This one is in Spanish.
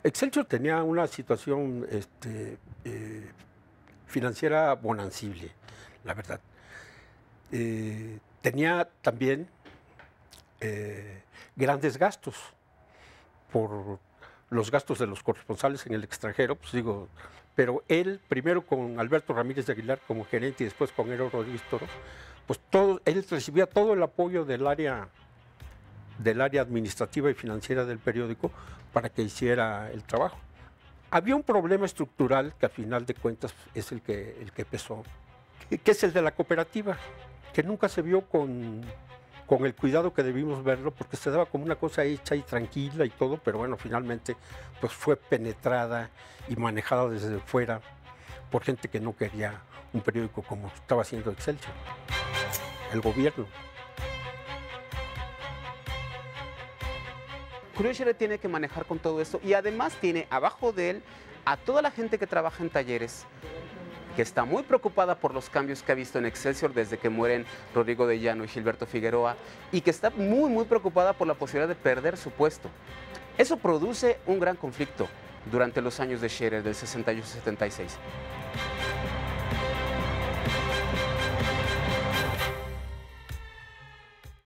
Excelsior tenía una situación financiera bonancible, la verdad. Tenía también grandes gastos por los gastos de los corresponsales en el extranjero, pues digo, pero él, primero con Alberto Ramírez de Aguilar como gerente y después con Eero Rodríguez Toro, pues él recibía todo el apoyo del área administrativa y financiera del periódico para que hiciera el trabajo. Había un problema estructural que a final de cuentas es el que pesó, que es el de la cooperativa, que nunca se vio con el cuidado que debimos verlo, porque se daba como una cosa hecha y tranquila y todo, pero bueno, finalmente pues fue penetrada y manejada desde fuera por gente que no quería un periódico como estaba haciendo Excelsior, el gobierno. Julio Scherer tiene que manejar con todo esto y además tiene abajo de él a toda la gente que trabaja en talleres, que está muy preocupada por los cambios que ha visto en Excelsior desde que mueren Rodrigo de Llano y Gilberto Figueroa, y que está muy preocupada por la posibilidad de perder su puesto. Eso produce un gran conflicto durante los años de Scherer, del 68 y 76.